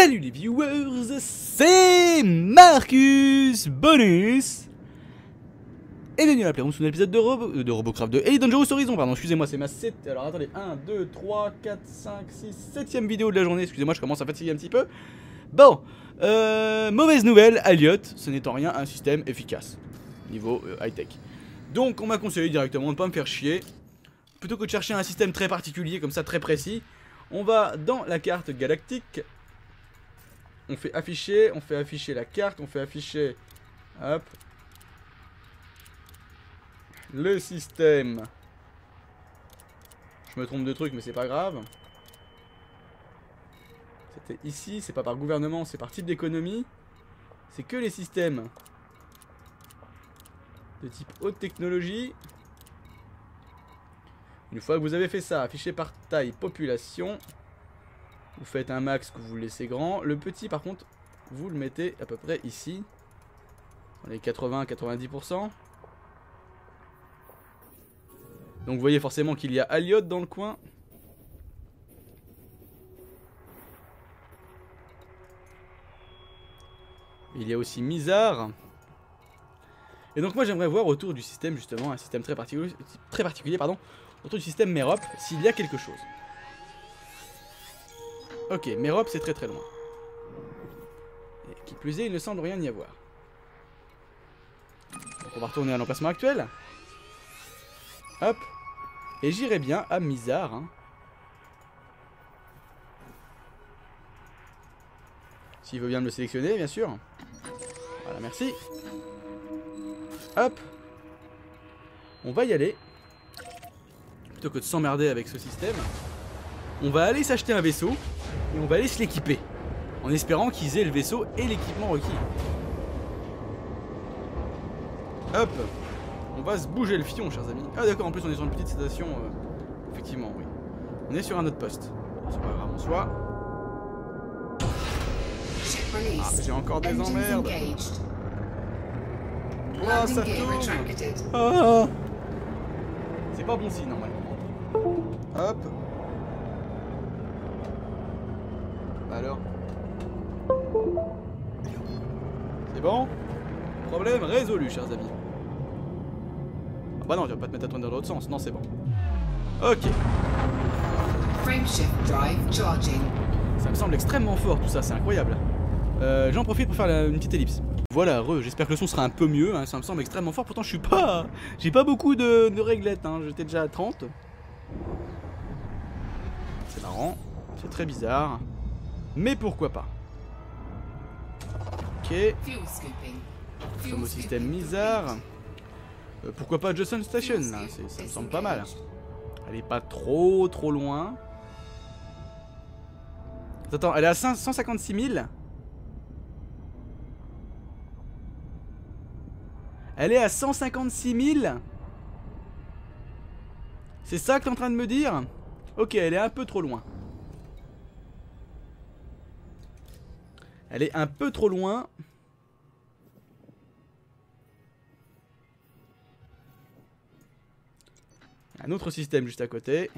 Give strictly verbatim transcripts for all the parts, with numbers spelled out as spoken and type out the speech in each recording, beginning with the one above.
Salut les viewers, c'est Marcus Bonus et bienvenue à la Playroom sur un épisode de, Robo, de Robocraft de Elite Dangerous Horizon, pardon, excusez-moi, c'est ma sept, alors attendez, un, deux, trois, quatre, cinq, six, septième vidéo de la journée, excusez-moi, je commence à fatiguer un petit peu. Bon, euh, mauvaise nouvelle, Alliot, ce n'est en rien un système efficace, niveau euh, high-tech. Donc on m'a conseillé directement de ne pas me faire chier, plutôt que de chercher un système très particulier, comme ça, très précis, on va dans la carte galactique. On fait afficher, on fait afficher la carte, on fait afficher, hop, le système. Je me trompe de truc, mais c'est pas grave. C'était ici, c'est pas par gouvernement, c'est par type d'économie. C'est que les systèmes de type haute technologie. Une fois que vous avez fait ça, affiché par taille, population. Vous faites un max que vous laissez grand. Le petit par contre, vous le mettez à peu près ici. Dans les quatre-vingts à quatre-vingt-dix pour cent. Donc vous voyez forcément qu'il y a Alliot dans le coin. Il y a aussi Mizar. Et donc moi j'aimerais voir autour du système justement, un système très particulier, très particulier pardon, autour du système Merop, s'il y a quelque chose. Ok, Merop c'est très très loin. Et qui plus est, il ne semble rien y avoir. Donc on va retourner à l'emplacement actuel. Hop. Et j'irai bien à Mizar. Hein. S'il veut bien me le sélectionner, bien sûr. Voilà, merci. Hop. On va y aller. Plutôt que de s'emmerder avec ce système. On va aller s'acheter un vaisseau. Et on va aller se l'équiper. En espérant qu'ils aient le vaisseau et l'équipement requis. Hop. On va se bouger le fion, chers amis. Ah d'accord, en plus on est sur une petite station. Euh, effectivement, oui. On est sur un autre poste. Bon, c'est pas grave en soi. Ah, j'ai encore des emmerdes. Oh, ça tourne. Ah. C'est pas bon signe, normalement. Hop. Alors. C'est bon? Problème résolu, chers amis. Ah bah non, tu vas pas te mettre à tourner dans l'autre sens. Non, c'est bon. Ok. Ça me semble extrêmement fort tout ça, c'est incroyable. Euh, J'en profite pour faire la, une petite ellipse. Voilà, re, j'espère que le son sera un peu mieux. Hein, ça me semble extrêmement fort. Pourtant, je suis pas. J'ai pas beaucoup de, de réglettes. Hein, j'étais déjà à trente. C'est marrant. C'est très bizarre. Mais pourquoi pas. Ok. Nous sommes au système Mizar. Euh, pourquoi pas Johnson Station là, ça me semble pas mal. Elle est pas trop trop loin. Attends, elle est à cent cinquante-six mille. Elle est à cent cinquante-six mille. C'est ça que t'es en train de me dire? Ok, elle est un peu trop loin. Elle est un peu trop loin. Un autre système juste à côté.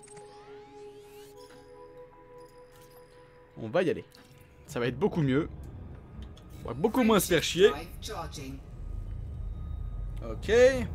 On va y aller. Ça va être beaucoup mieux. On va beaucoup moins se faire chier. Ok.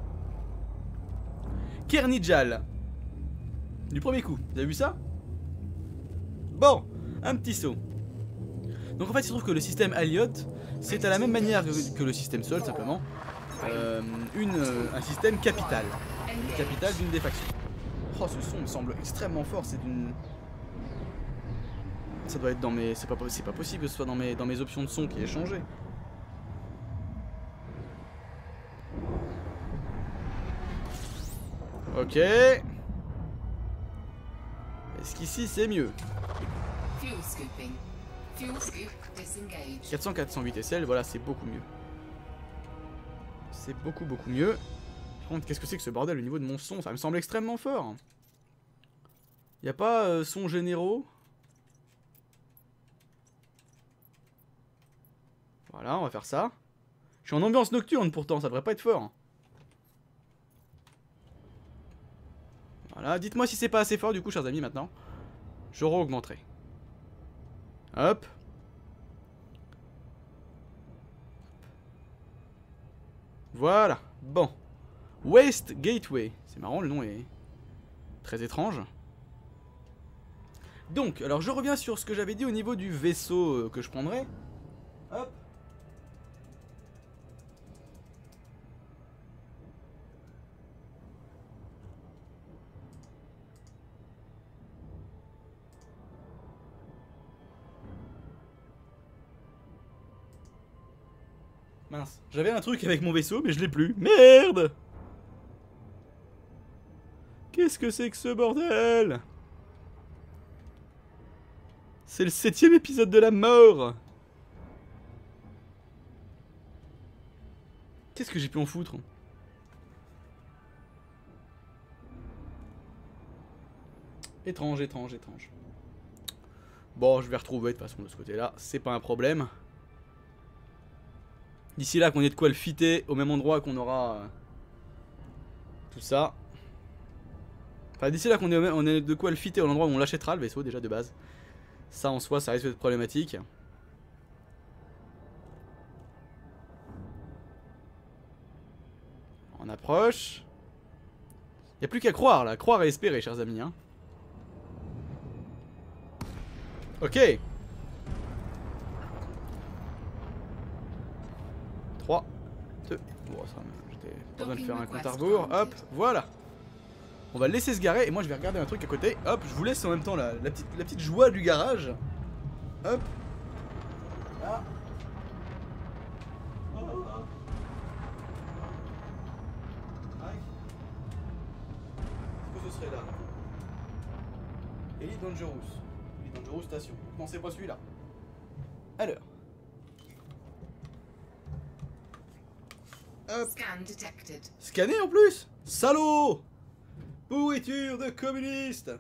Kernijal. Du premier coup. Vous avez vu ça? Bon, un petit saut. Donc en fait il se trouve que le système Alliot, c'est à la même manière que, que le système Sol simplement. Euh, une, euh, un système capital. Une capitale d'une des factions. Oh, ce son me semble extrêmement fort, c'est d'une... Ça doit être dans mes... C'est pas, c'est pas possible que ce soit dans mes, dans mes options de son qui ait changé. Ok. Est-ce qu'ici c'est mieux? quatre cents quatre cent huit S L, voilà, c'est beaucoup mieux. C'est beaucoup beaucoup mieux. Par contre, qu'est-ce que c'est que ce bordel au niveau de mon son? Ça me semble extrêmement fort. Y a pas euh, son généraux? Voilà, on va faire ça. Je suis en ambiance nocturne pourtant, ça devrait pas être fort. Voilà, dites-moi si c'est pas assez fort du coup, chers amis, maintenant. Je re-augmenterai. Hop. Voilà, bon. West Gateway. C'est marrant, le nom est très étrange. Donc, alors je reviens sur ce que j'avais dit au niveau du vaisseau euh, que je prendrais. Hop. Mince, j'avais un truc avec mon vaisseau, mais je l'ai plus. Merde! Qu'est-ce que c'est que ce bordel? C'est le septième épisode de la mort. Qu'est-ce que j'ai pu en foutre? Étrange, étrange, étrange. Bon, je vais retrouver de toute façon de ce côté-là, c'est pas un problème. D'ici là, qu'on ait de quoi le fitter au même endroit qu'on aura euh, tout ça. Enfin, d'ici là, qu'on ait, on ait de quoi le fitter au endroit où on l'achètera, le vaisseau, déjà de base. Ça en soi, ça risque d'être problématique. On approche. Il n'y a plus qu'à croire là, croire et espérer, chers amis. Hein. Ok. trois, deux. Bon, ça, j'étais pas besoin de faire un compte à rebours. Hop, voilà. On va le laisser se garer et moi je vais regarder un truc à côté. Hop, je vous laisse en même temps la, la, petite, la petite joie du garage. Hop. Là. Oh, oh, oh. Qu'est-ce que ce serait là? Elite Dangerous. Elite Dangerous Station. Non, c'est pas celui-là. Alors. Hop. Scan detected. Scanner en plus? Salaud! Pourriture de communiste!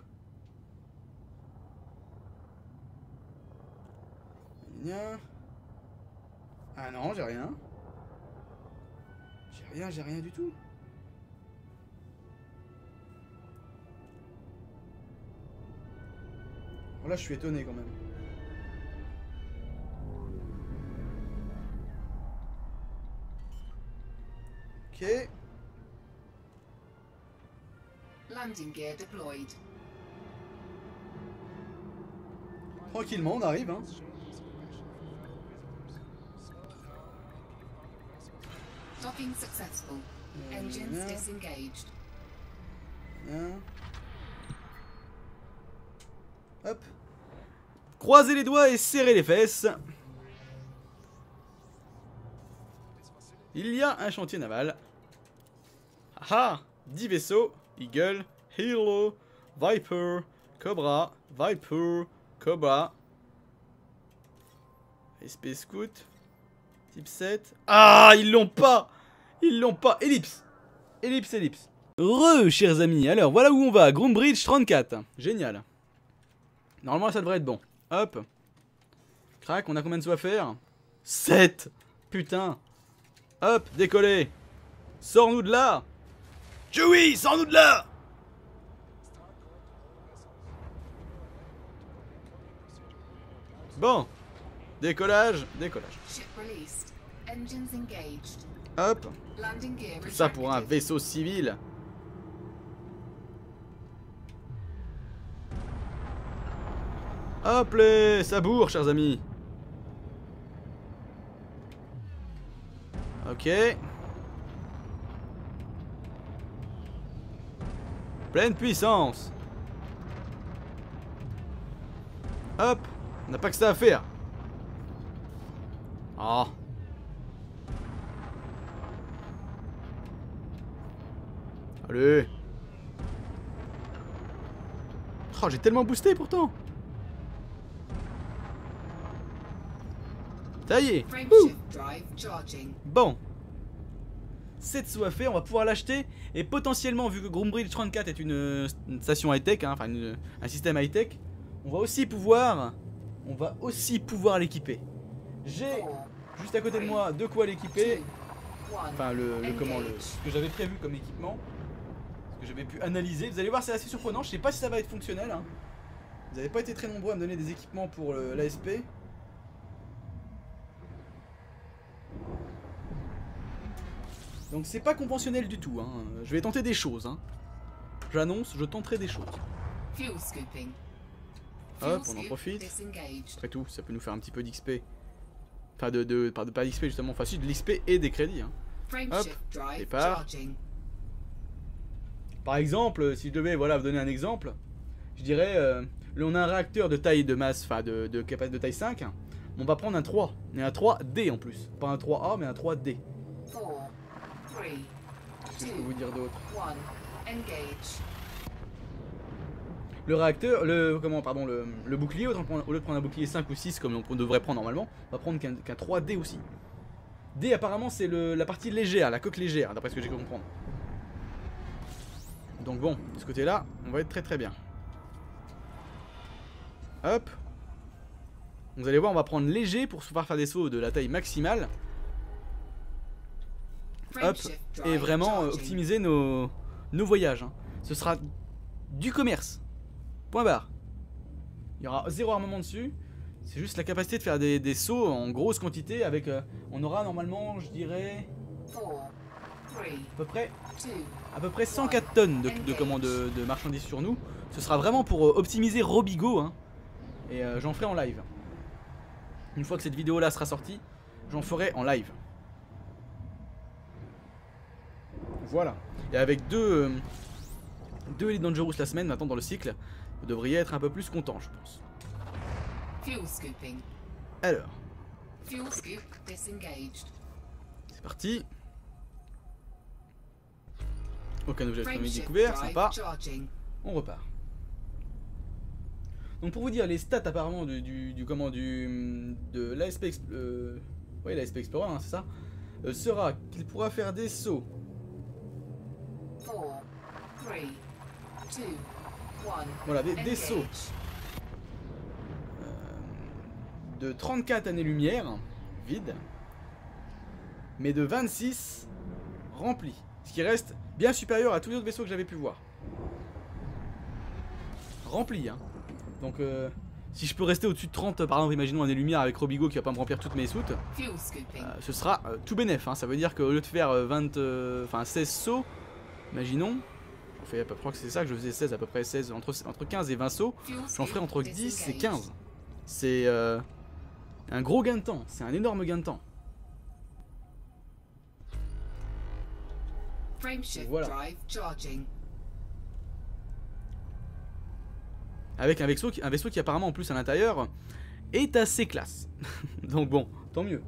Ah non, j'ai rien. J'ai rien, j'ai rien du tout. Bon, là, je suis étonné quand même. Ok. Landing gear deployed. Tranquillement, on arrive, hein. Docking successful. Engines Bien. disengaged. Bien. Hop. Croisez les doigts et serrez les fesses. Il y a un chantier naval. Ah, dix vaisseaux. Eagle, Hilo, Viper, Cobra, Viper, Cobra. S P Scout. Type sept. Ah, ils l'ont pas! Ils l'ont pas! Ellipse! Ellipse, ellipse. Re, chers amis. Alors, voilà où on va. Groombridge trente-quatre. Génial. Normalement, ça devrait être bon. Hop. Crac, on a combien de sauts à faire? sept. Putain. Hop, décoller. Sors-nous de là. Chewie, sors-nous de là. Bon. Décollage, décollage. Ship released. Engines engaged. Hop. Landing gear Tout ça pour un retracted. vaisseau civil. Hop les, ça bourre, chers amis. Ok. Pleine puissance. Hop. On n'a pas que ça à faire. Ah. Allez. Oh, j'ai tellement boosté pourtant. Ça y est. Frameshift drive charging. Bon. sept sous à faire, on va pouvoir l'acheter. Et potentiellement, vu que Groombridge trente-quatre est une, une station high-tech, hein, enfin une, un système high-tech, on va aussi pouvoir... On va aussi pouvoir l'équiper. J'ai juste à côté de moi de quoi l'équiper. Enfin, le, le, comment, le, ce que j'avais prévu comme équipement. Ce que j'avais pu analyser. Vous allez voir, c'est assez surprenant. Je sais pas si ça va être fonctionnel. Hein. Vous n'avez pas été très nombreux à me donner des équipements pour l'A S P. Donc c'est pas conventionnel du tout, hein. Je vais tenter des choses, hein. J'annonce, je tenterai des choses. Fuel scooping. Hop, Fuel on en scoop profite. disengaged. Après tout, ça peut nous faire un petit peu d'X P. Enfin de, de, pas de pas d'X P justement, enfin si de l'X P et des crédits, hein. Hop, Frameshift drive départ. charging. Par exemple, si je devais voilà, vous donner un exemple, je dirais, euh, là on a un réacteur de taille de masse, enfin de, de capacité de taille cinq, on va prendre un trois, et un trois D en plus. Pas un trois A, mais un trois D. Four, three, Qu'est-ce que je peux vous dire d'autre? one. Engage. Le réacteur, le comment pardon, le, le bouclier, au lieu de prendre un bouclier cinq ou six comme on devrait prendre normalement, on va prendre qu'un qu'un trois D aussi. D apparemment c'est la partie légère, la coque légère, d'après ce que j'ai pu comprendre. Donc bon, de ce côté là, on va être très très bien. Hop. Vous allez voir, on va prendre léger pour pouvoir faire des sauts de la taille maximale. Hop. Et vraiment euh, optimiser nos, nos voyages, hein. Ce sera du commerce. Point barre. Il y aura zéro armement dessus. C'est juste la capacité de faire des, des sauts en grosse quantité avec... Euh, on aura normalement, je dirais... À peu près, à peu près cent quatre tonnes de, de, comment, de, de marchandises sur nous. Ce sera vraiment pour euh, optimiser Robigo, hein. Et euh, j'en ferai en live. Une fois que cette vidéo là sera sortie, j'en ferai en live. Voilà. Et avec deux, euh, deux Elite Dangerous la semaine maintenant dans le cycle, vous devriez être un peu plus content, je pense. Fuel scooping. Alors, Fuel scoop disengaged. c'est parti. Aucun objet atomique Frameshift découvert, drive sympa. charging. On repart. Donc pour vous dire les stats apparemment du, du, du comment du de l'A S P euh, oui, l'A S P Explorer, hein, c'est ça, euh, sera qu'il pourra faire des sauts. Four, three, two, one. Voilà, des, des Engage. sauts de trente-quatre années-lumière vides, mais de vingt-six remplis. Ce qui reste bien supérieur à tous les autres vaisseaux que j'avais pu voir. Remplis, hein. Donc euh, si je peux rester au-dessus de trente, par exemple, imaginons années-lumière avec Robigo qui va pas me remplir toutes mes soutes, Fuel scooping. euh, ce sera euh, tout bénef, hein. Ça veut dire qu'au lieu de faire euh, vingt, euh, enfin seize sauts, imaginons, j'en fais à peu près que c'est ça que je faisais seize, à peu près seize, entre, entre quinze et vingt sauts, Fuel j'en ferai scoop entre dix et disengaged. quinze. C'est euh, un gros gain de temps, c'est un énorme gain de temps. Frameshift Voilà. drive charging. Avec un vaisseau, qui, un vaisseau qui apparemment en plus à l'intérieur est assez classe. Donc bon, tant mieux.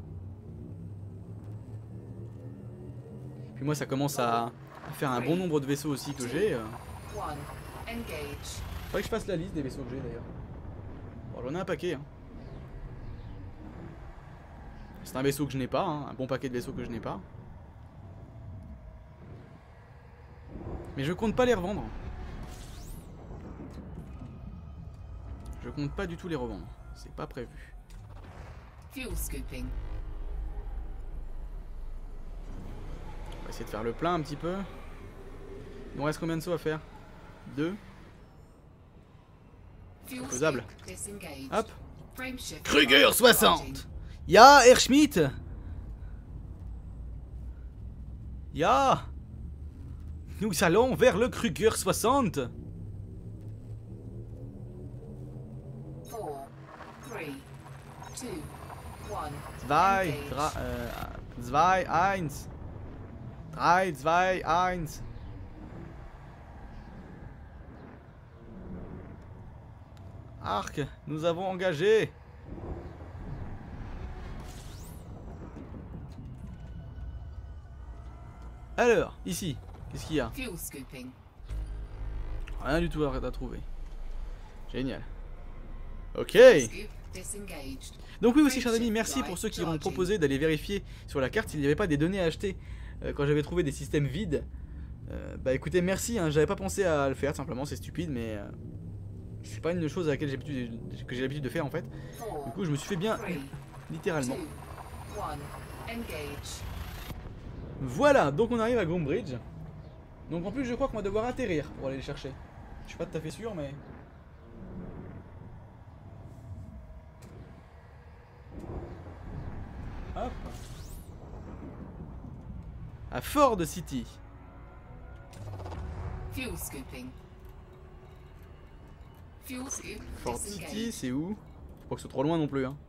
Puis moi ça commence à, à faire un bon nombre de vaisseaux aussi que j'ai. Euh. One. Engage. Faudrait que je fasse la liste des vaisseaux que j'ai d'ailleurs. Bon, j'en ai un paquet, hein. C'est un vaisseau que je n'ai pas, hein, un bon paquet de vaisseaux que je n'ai pas. Mais je compte pas les revendre. Je compte pas du tout les revendre. C'est pas prévu. Fuel scooping. On va essayer de faire le plein un petit peu. Il nous reste combien de sauts à faire? Deux. Fuel Faisable. scoop disengaged. Hop. Frameshift Kruger drive soixante. charging. Ya, Herr Schmidt. Ya. Nous allons vers le Kruger soixante. Four, three, two, one. Zwei, Engage. drei, äh, zwei, eins. Drei, zwei, eins. Arc, nous avons engagé. Alors, ici, qu'est-ce qu'il y a? Fuel scooping. Rien du tout à, à trouver. Génial. Ok. Scoop disengaged. Donc oui aussi chers amis, merci pour ceux qui ont proposé d'aller vérifier sur la carte s'il n'y avait pas des données à acheter euh, quand j'avais trouvé des systèmes vides. Euh, bah écoutez, merci, hein, j'avais pas pensé à le faire, simplement c'est stupide, mais euh, c'est pas une chose à laquelle j'ai l'habitude que j'ai l'habitude de faire en fait. Four, Du coup je me suis fait bien, three, littéralement. two, one. Engage. Voilà, donc on arrive à Groombridge. Donc en plus je crois qu'on va devoir atterrir pour aller les chercher. Je suis pas tout à fait sûr mais... Hop. à Ford City. Fuel scooping. Fuel scoop Ford City, disengaged. c'est où? Faut pas que ce soit trop loin non plus. Hein.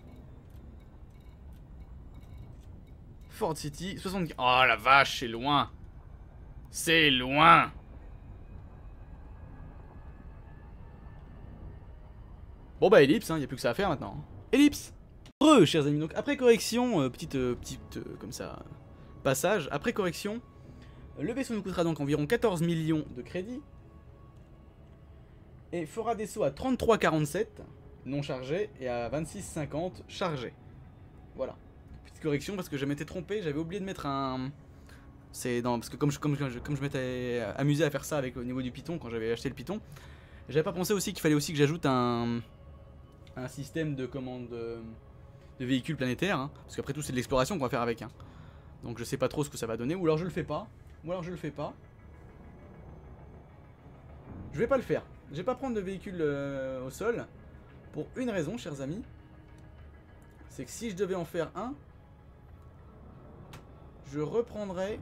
Ford City, soixante-quinze. Oh la vache, c'est loin. C'est loin. Bon bah ellipse, il hein, n'y a plus que ça à faire maintenant. Ellipse. Heureux chers amis, donc après correction, euh, petite, euh, petite euh, comme ça, passage, après correction, le vaisseau nous coûtera donc environ quatorze millions de crédits. Et fera des sauts à trente-trois quarante-sept non chargés et à vingt-six cinquante chargés. Voilà. Petite correction parce que je m'étais trompé, j'avais oublié de mettre un... C'est dans... Parce que comme je, comme je, comme je m'étais amusé à faire ça avec au niveau du Python quand j'avais acheté le Python, j'avais pas pensé aussi qu'il fallait aussi que j'ajoute un... un système de commande de, de véhicules planétaires. Hein, parce qu'après tout c'est de l'exploration qu'on va faire avec. Hein. Donc je sais pas trop ce que ça va donner. Ou alors je le fais pas. Ou alors je le fais pas. Je vais pas le faire. Je vais pas prendre de véhicule euh, au sol. Pour une raison, chers amis. C'est que si je devais en faire un, je reprendrais...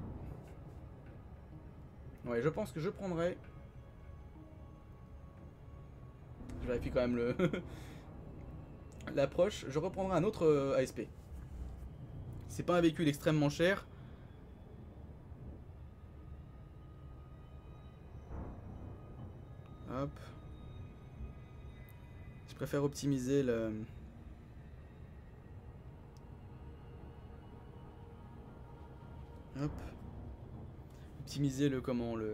Ouais, je pense que je prendrais... Je vérifie quand même le... l'approche. Je reprendrai un autre euh, A S P. C'est pas un véhicule extrêmement cher. Hop. Je préfère optimiser le... Hop. Optimiser le comment le...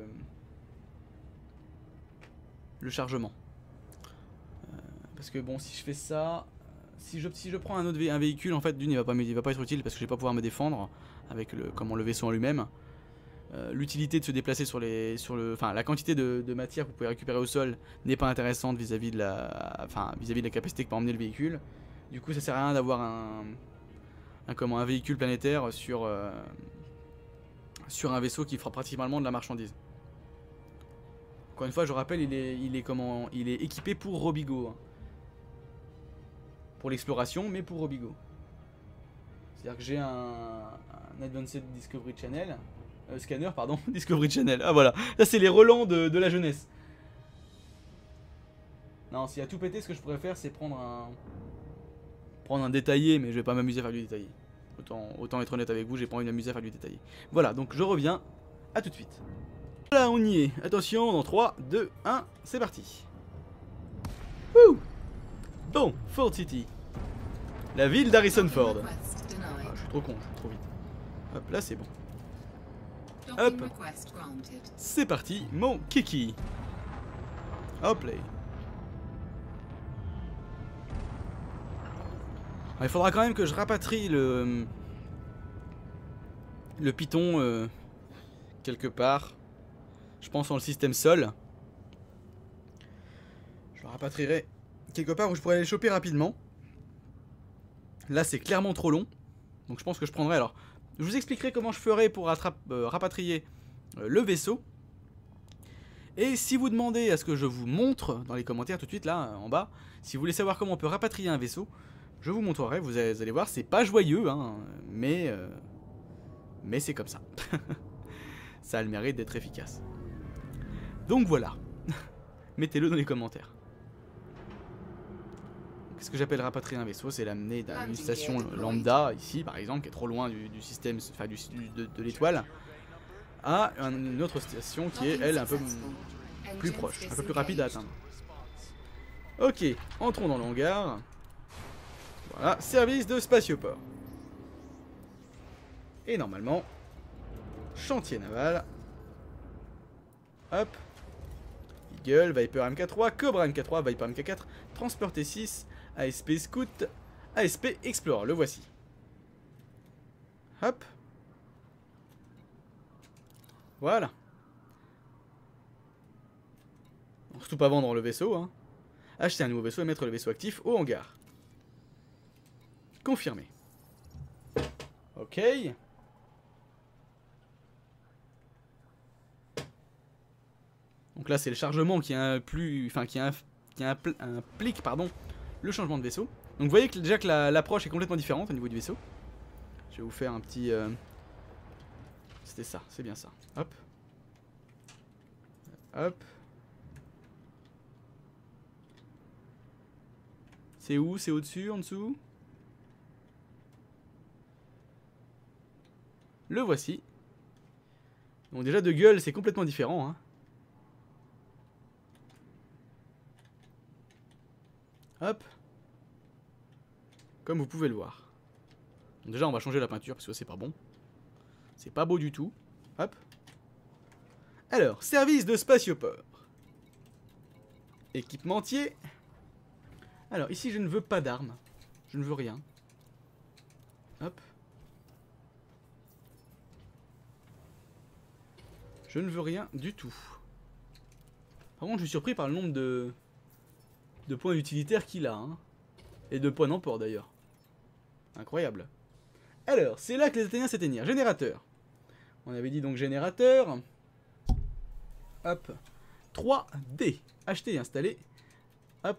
Le chargement. Euh, parce que bon, si je fais ça... Si je, si je prends un autre vé un véhicule, en fait, d'une, il va pas, il va pas être utile parce que je vais pas pouvoir me défendre avec le, comment, le vaisseau en lui-même. Euh, L'utilité de se déplacer sur les, sur le, enfin, la quantité de, de matière que vous pouvez récupérer au sol n'est pas intéressante vis-à-vis de la, enfin, vis-à-vis de la capacité que peut emmener le véhicule. Du coup, ça sert à rien d'avoir un, un, comment, un véhicule planétaire sur, euh, sur un vaisseau qui fera pratiquement de la marchandise. Encore une fois, je rappelle, il est, il est, comment, il est équipé pour Robigo. Hein. Pour l'exploration, mais pour Robigo. C'est-à-dire que j'ai un, un Advanced Discovery Channel. Euh, scanner, pardon. Discovery Channel. Ah voilà. Là, c'est les relents de, de la jeunesse. Non, s'il y a tout pété, ce que je pourrais faire, c'est prendre un... Prendre un détaillé, mais je vais pas m'amuser à faire du détaillé. Autant, autant être honnête avec vous, j'ai pas envie de m'amuser à faire du détaillé. Voilà, donc je reviens. À tout de suite. Voilà, on y est. Attention, dans trois, deux, un, c'est parti. Wouh! Bon, Ford City. La ville d'Harrison Ford. Ah, je suis trop con, je suis trop vite. Hop, là c'est bon. Hop. C'est parti, mon kiki. Hop là. Il faudra quand même que je rapatrie le... Le Python euh, quelque part. Je pense dans le système sol. Je le rapatrierai quelque part où je pourrais les choper rapidement. Là c'est clairement trop long. Donc je pense que je prendrai alors. Je vous expliquerai comment je ferai pour euh, rapatrier euh, le vaisseau. Et si vous demandez à ce que je vous montre dans les commentaires tout de suite là en bas, si vous voulez savoir comment on peut rapatrier un vaisseau, je vous montrerai, vous allez, vous allez voir, c'est pas joyeux hein, mais euh, mais c'est comme ça. Ça a le mérite d'être efficace. Donc voilà. Mettez-le dans les commentaires. Ce que j'appelle rapatrier un vaisseau, c'est l'amener d'une station lambda, ici par exemple, qui est trop loin du, du système, enfin du, de, de l'étoile, à une autre station qui est, elle, un peu plus proche, un peu plus rapide à atteindre. Ok, entrons dans le hangar. Voilà, service de spatioport. Et normalement, chantier naval. Hop. Eagle, Viper M K trois, Cobra M K trois, Viper M K quatre, Transport T six, A S P Scout, A S P Explorer, le voici. Hop. Voilà. Surtout pas vendre le vaisseau, hein. Acheter un nouveau vaisseau et mettre le vaisseau actif au hangar. Confirmé. Ok. Donc là c'est le chargement qui, plus, enfin, qui, qui implique pardon, le changement de vaisseau. Donc vous voyez que, déjà que l'approche la, est complètement différente au niveau du vaisseau. Je vais vous faire un petit, euh, C'était ça, c'est bien ça. Hop. Hop. C'est où? C'est au-dessus, en dessous? Le voici. Bon, déjà de gueule, c'est complètement différent. Hein. Hop. Comme vous pouvez le voir. Bon, déjà, on va changer la peinture parce que c'est pas bon. C'est pas beau du tout. Hop. Alors, service de spatioport. Équipementier. Alors, ici, je ne veux pas d'armes. Je ne veux rien. Hop. Je ne veux rien du tout. Par contre, je suis surpris par le nombre de, de points utilitaires qu'il a. Hein. Et de points d'emport, d'ailleurs. Incroyable. Alors, c'est là que les Athéniens s'éteignirent. Générateur. On avait dit donc générateur. Hop. trois D. Acheter et installer. Hop.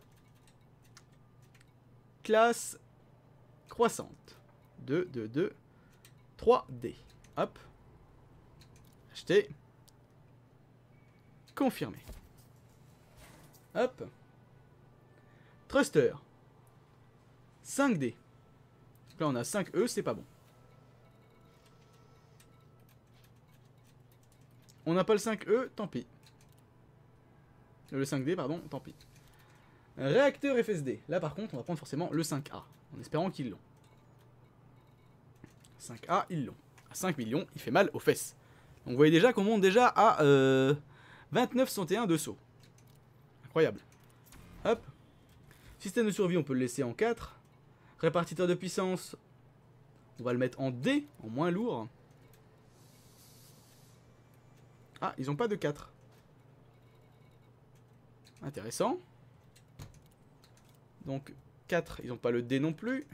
Classe croissante. deux, deux, deux. trois D. Hop. Acheter. Confirmer. Hop. Thruster. cinq D. Donc là on a cinq E, c'est pas bon. On n'a pas le cinq E, tant pis. Le cinq D, pardon, tant pis. Réacteur F S D. Là par contre, on va prendre forcément le cinq A. En espérant qu'ils l'ont. cinq A, ils l'ont. À cinq millions, il fait mal aux fesses. Donc vous voyez déjà qu'on monte déjà à euh, vingt-neuf soixante et un de saut. Incroyable. Hop. Système de survie, on peut le laisser en quatre. Répartiteur de puissance, on va le mettre en D, en moins lourd. Ah, ils n'ont pas de quatre. Intéressant. Donc, quatre, ils n'ont pas le D non plus.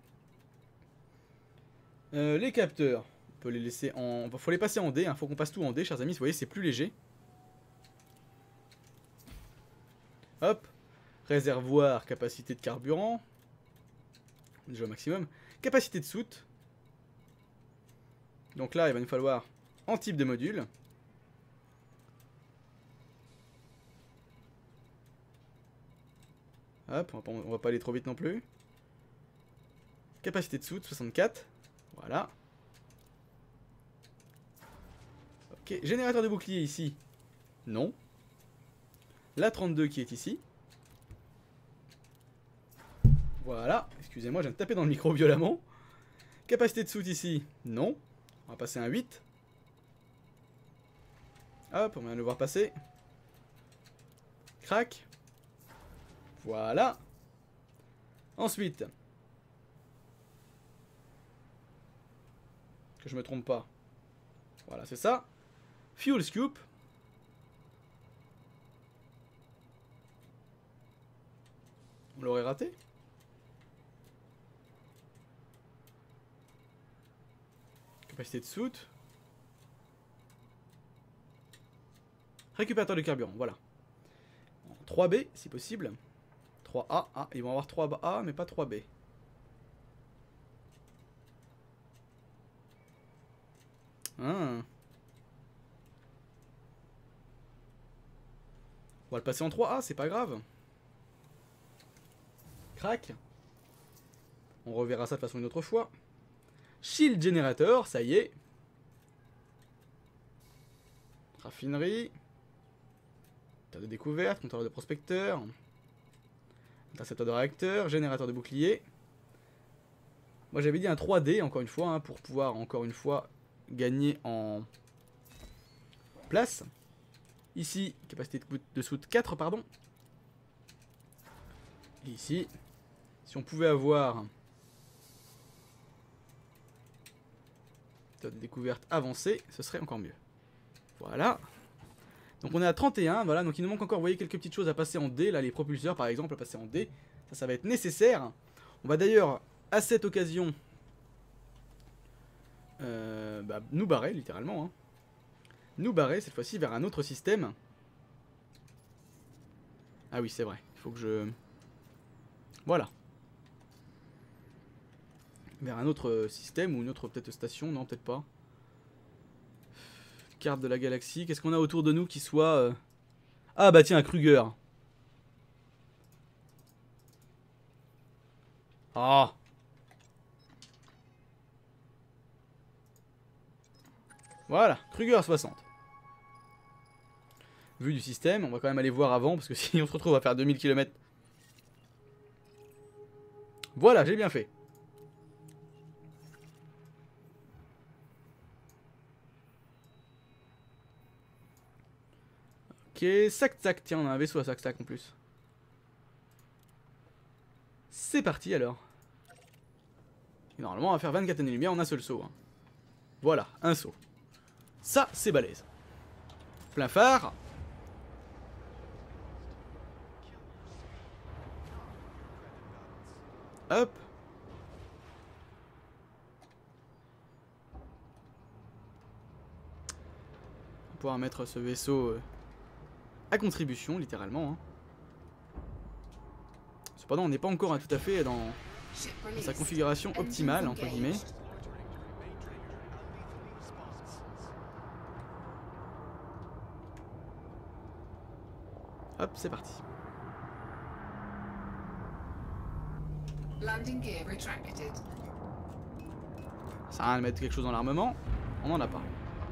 Euh, les capteurs, on peut les laisser en... Il faut les passer en D, il hein. Faut qu'on passe tout en D, chers amis. Vous voyez, c'est plus léger. Hop. Réservoir, capacité de carburant. Déjà au maximum. Capacité de soute. Donc là, il va nous falloir en type de module. Hop, on va, pas, on va pas aller trop vite non plus. Capacité de soute, soixante-quatre. Voilà. Ok, générateur de bouclier ici. Non. La trente-deux qui est ici. Voilà, excusez-moi, je viens de taper dans le micro violemment. Capacité de soute ici, non. On va passer un huit. Hop, on vient de le voir passer. Crac. Voilà. Ensuite. Que je me trompe pas. Voilà, c'est ça. Fuel scoop. On l'aurait raté. Capacité de soute. Récupérateur de carburant, voilà. trois B, si possible. trois A. Ah, ils vont avoir trois A, mais pas trois B. Ah. On va le passer en trois A, c'est pas grave. Crac. On reverra ça de façon une autre fois. Shield Generator, ça y est. Raffinerie. Terre de découverte, compteur de prospecteur. Intercepteur de réacteur, générateur de bouclier. Moi j'avais dit un trois D encore une fois, hein, pour pouvoir encore une fois gagner en place. Ici, capacité de soute quatre, pardon. Et ici, si on pouvait avoir de découverte avancée, ce serait encore mieux. Voilà. Donc on est à trente et un, voilà, donc il nous manque encore, vous voyez, quelques petites choses à passer en D, là les propulseurs par exemple, à passer en D, ça, ça va être nécessaire. On va d'ailleurs, à cette occasion, euh, bah, nous barrer, littéralement, hein. Nous barrer, cette fois-ci, vers un autre système. Ah oui, c'est vrai, il faut que je... Voilà. Vers un autre système, ou une autre peut-être station, non, peut-être pas. carte de la galaxie. Qu'est-ce qu'on a autour de nous qui soit... Euh... Ah bah tiens, un Kruger. Ah. Voilà, Kruger soixante. Vue du système, on va quand même aller voir avant, parce que si on se retrouve à faire deux mille kilomètres... Voilà, j'ai bien fait. Ok, sac-sac, tiens, on a un vaisseau à sac-sac en plus. C'est parti alors. Et normalement, on va faire vingt-quatre années-lumière en un seul saut. Hein. Voilà, un saut. Ça, c'est balèze. Plein phare. Hop. On va pouvoir mettre ce vaisseau euh, à contribution, littéralement. Hein. Cependant, on n'est pas encore hein, tout à fait dans, dans sa configuration optimale, entre guillemets. Hop, c'est parti. Landing gear retracted. Ça sert à rien de mettre quelque chose dans l'armement, on n'en a pas.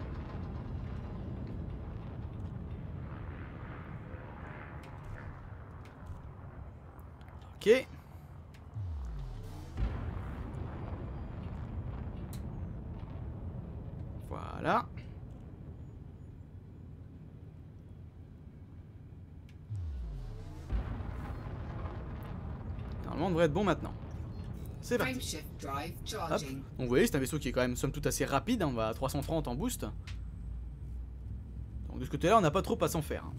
Ok. Voilà. Normalement, on devrait être bon maintenant. C'est parti. Frameshift drive Hop. charging. Donc vous voyez, c'est un vaisseau qui est quand même somme toute assez rapide. Hein. On va à trois cent trente en boost. Donc de ce côté-là, on n'a pas trop à s'en faire.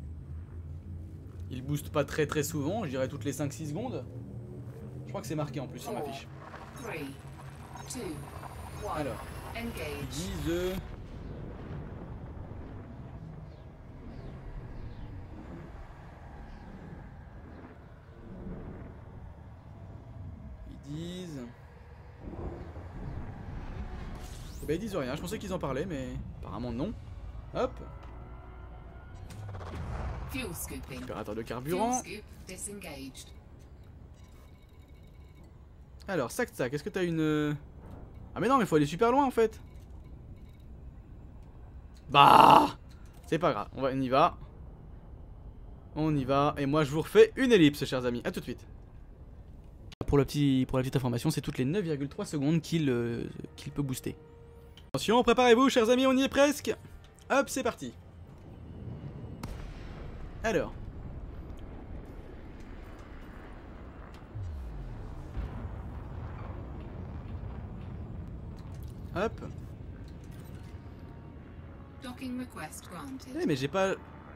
Il booste pas très très souvent, je dirais toutes les cinq six secondes. Je crois que c'est marqué en plus sur ma fiche. Three, two, one. Alors, Engage. dix euh... Ils disent... Eh ben ils disent rien, je pensais qu'ils en parlaient mais apparemment non. Hop. Fuel scooping. Récupérateur de Fuel carburant. scoop disengaged. Alors, sac sac, est-ce que t'as une... Ah mais non, mais faut aller super loin en fait. Bah, c'est pas grave, on, va, on y va. On y va, et moi je vous refais une ellipse, chers amis. A tout de suite. Pour, le petit, pour la petite information, c'est toutes les neuf virgule trois secondes qu'il euh, qu'il peut booster. Attention, préparez-vous, chers amis, on y est presque. Hop, c'est parti. Alors. Hop. Docking request granted. Eh mais j'ai pas...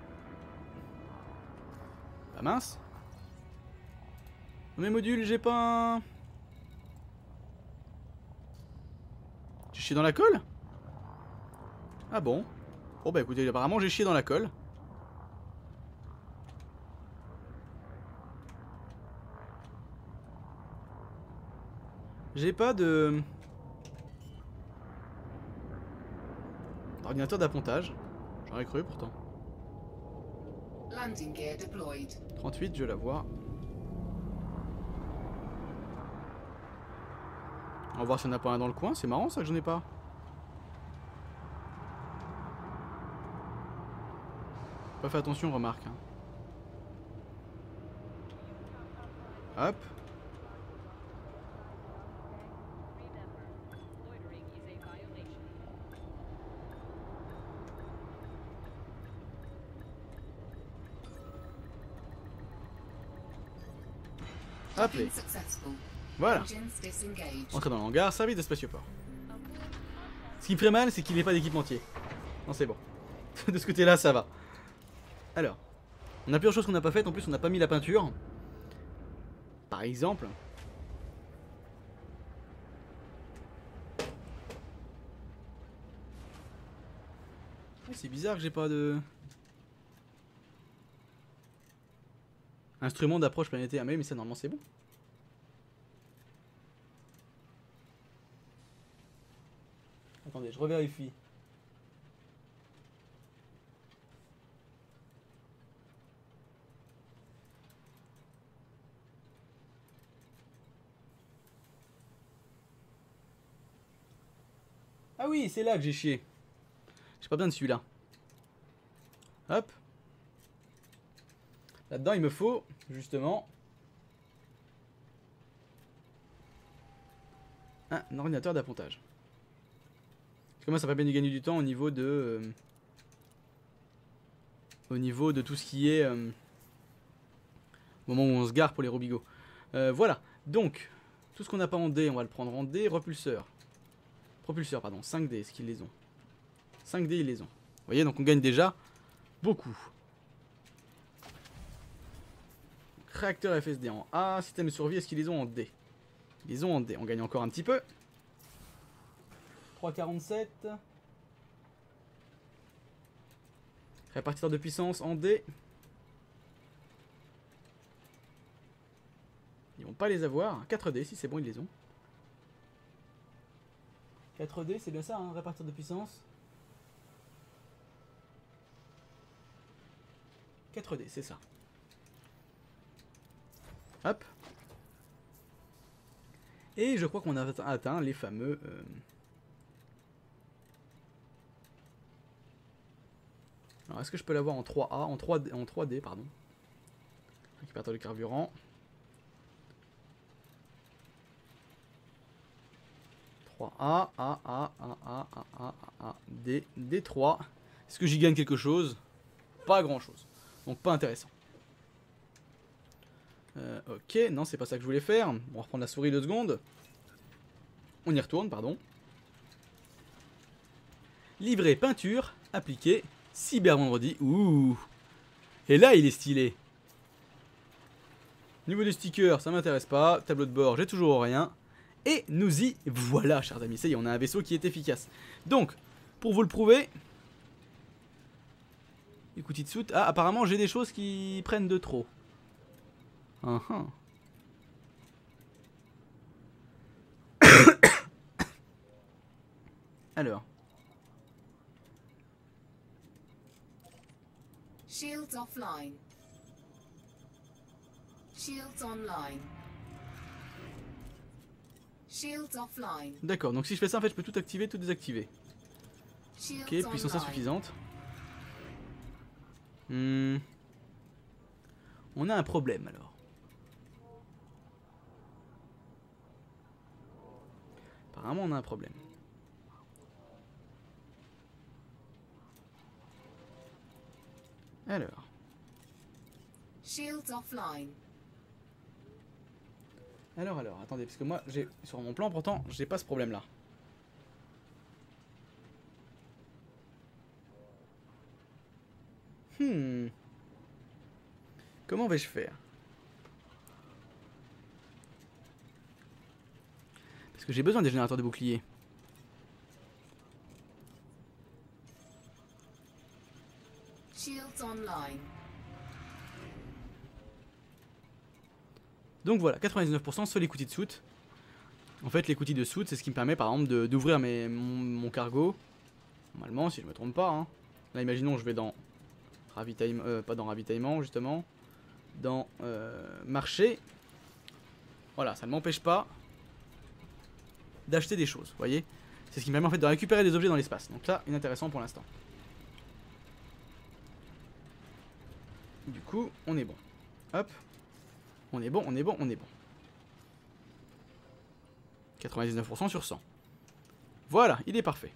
Bah mince. Dans mes modules, j'ai pas un... J'ai chié dans la colle? Ah bon? Bon bah écoutez, apparemment j'ai chié dans la colle. J'ai pas de... Ordinateur d'appontage. J'aurais cru pourtant. Landing gear deployed. trente-huit, je la vois. On va voir s'il n'y en a pas un dans le coin. C'est marrant ça que j'en ai pas. Pas fait attention, remarque. Hein. Hop. Hop. Docking successful. Voilà. Engines disengaged. Entrée dans l'hangar, service de spatioport. Ce qui me ferait mal, c'est qu'il n'est pas d'équipementier. Non, c'est bon. De ce côté-là, ça va. Alors, on a plusieurs choses qu'on n'a pas faites. En plus, on n'a pas mis la peinture. Par exemple. Oh, c'est bizarre que j'ai pas de... Instrument d'approche planétaire. Mais, mais ça, normalement, c'est bon. Attendez, je revérifie. Ah oui, c'est là que j'ai chié. J'ai pas besoin de celui-là. Hop. Là-dedans, il me faut, justement... un ordinateur d'appontage. Parce que moi, ça permet de gagner du temps au niveau de... Euh, au niveau de tout ce qui est... Euh, au moment où on se gare pour les Robigo. Euh, voilà. Donc, tout ce qu'on n'a pas en D, on va le prendre en D. Repulseur. Propulseur, pardon. cinq D, est-ce qu'ils les ont? cinq D, ils les ont. Vous voyez, donc on gagne déjà beaucoup. Réacteur F S D en A. Système de survie, est-ce qu'ils les ont en D? Ils les ont en D. On gagne encore un petit peu. trois virgule quarante-sept. Répartiteur de puissance en D. Ils vont pas les avoir. quatre D, si c'est bon, ils les ont. quatre D, c'est bien ça, hein, répartiteur de puissance. quatre D, c'est ça. Hop. Et je crois qu'on a atteint les fameux... Euh... Alors, est-ce que je peux l'avoir en trois A, en trois D, en trois D, pardon. Récupérateur de carburant. trois A, A, A, A, A, A, A, A, D, D trois. Est-ce que j'y gagne quelque chose? Pas grand chose. Donc pas intéressant. Euh, ok, non, c'est pas ça que je voulais faire. On va reprendre la souris deux secondes. On y retourne, pardon. Livret peinture, appliqué, cyber vendredi. Ouh. Et là, il est stylé. Niveau des stickers, ça m'intéresse pas. Tableau de bord, j'ai toujours rien. Et nous y voilà, chers amis. Ça y est, on a un vaisseau qui est efficace. Donc, pour vous le prouver... Écoutez de soute. Ah, apparemment, j'ai des choses qui prennent de trop. Uh -huh. Alors. Shields offline. Shields online. Shields offline. D'accord, donc si je fais ça, en fait, je peux tout activer, tout désactiver. Shields Ok, puissance online. insuffisante. Hmm. On a un problème alors. Apparemment, on a un problème. Alors. Shields offline. Alors, alors, attendez, parce que moi, j'ai sur mon plan, pourtant, j'ai pas ce problème-là. Hmm. Comment vais-je faire? Parce que j'ai besoin des générateurs de boucliers. Shields online. Donc voilà, quatre-vingt-dix-neuf pour cent sur l'écoutille de soute. En fait, l'écoutille de soute, c'est ce qui me permet par exemple d'ouvrir mon, mon cargo. Normalement, si je me trompe pas. Hein. Là, imaginons, je vais dans ravitaillement, euh, pas dans ravitaillement justement, dans euh, marché. Voilà, ça ne m'empêche pas d'acheter des choses, vous voyez. C'est ce qui me permet en fait de récupérer des objets dans l'espace. Donc là, inintéressant pour l'instant. Du coup, on est bon. Hop. On est bon, on est bon, on est bon. quatre-vingt-dix-neuf pour cent sur cent. Voilà, il est parfait.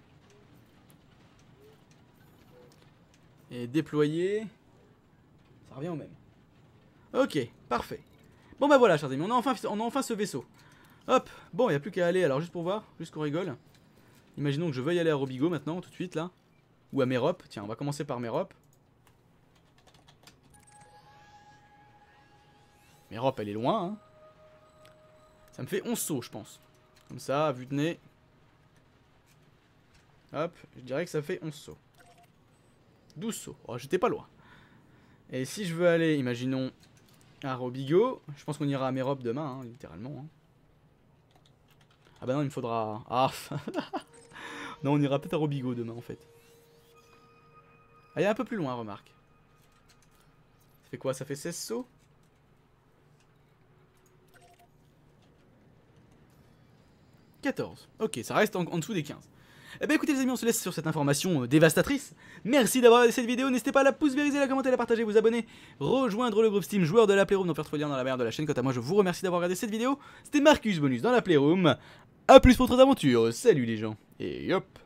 Et déployer, ça revient au même. Ok, parfait. Bon bah voilà, chers amis, on a enfin, on a enfin ce vaisseau. Hop, bon, il n'y a plus qu'à aller, alors juste pour voir, juste qu'on rigole. Imaginons que je veuille aller à Robigo maintenant, tout de suite, là. Ou à Mérope, tiens, on va commencer par Mérope. Mérope, elle est loin, hein. Ça me fait onze sauts, je pense. Comme ça, à vue de nez. Hop, je dirais que ça fait onze sauts. douze sauts. Oh, j'étais pas loin. Et si je veux aller, imaginons, à Robigo, je pense qu'on ira à Mérope demain, hein, littéralement. Hein. Ah bah non, il me faudra... Ah non, on ira peut-être à Robigo demain, en fait. Ah, il est un peu plus loin, remarque. Ça fait quoi? Ça fait seize sauts? quatorze. Ok, ça reste en, en dessous des quinze. Eh ben écoutez les amis, on se laisse sur cette information euh, dévastatrice. Merci d'avoir regardé cette vidéo, n'hésitez pas à la pouce vériser, la commenter, la partager, vous abonner, rejoindre le groupe Steam joueur de la Playroom, donc faire trop lien dans la barre de la chaîne. Quant à moi, je vous remercie d'avoir regardé cette vidéo. C'était Marcus Bonus dans la Playroom. A plus pour d'autres aventures, salut les gens, et hop.